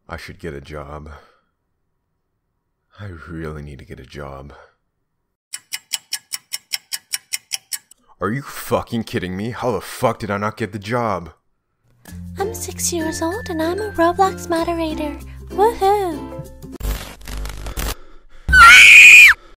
I should get a job. I really need to get a job. Are you fucking kidding me? How the fuck did I not get the job? I'm 6 years old and I'm a Roblox moderator. Woohoo!